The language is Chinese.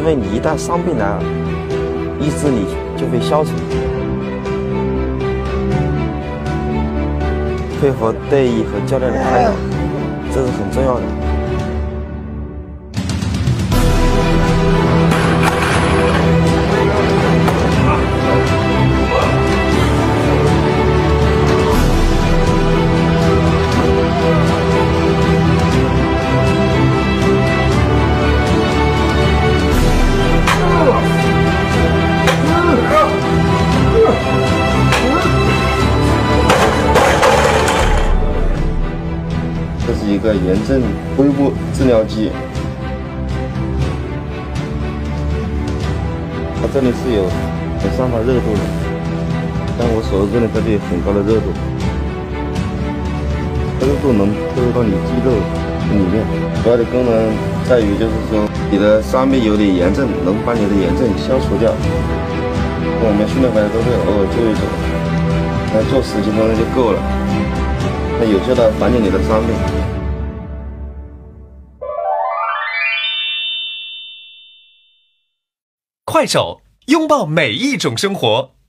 因为你一旦伤病来了，意志力就会消沉。配合队医和教练的开导，这是很重要的。这是一个炎症恢复治疗机，它这里是有散发热度的，但我手这里它就有很高的热度，热度能透入到你肌肉里面。主要的功能在于就是说你的伤病有点炎症，能把你的炎症消除掉。我们训练回来都会偶尔做一做，做10几分钟就够了。它有效的缓解你的伤病。 快手，拥抱每一种生活。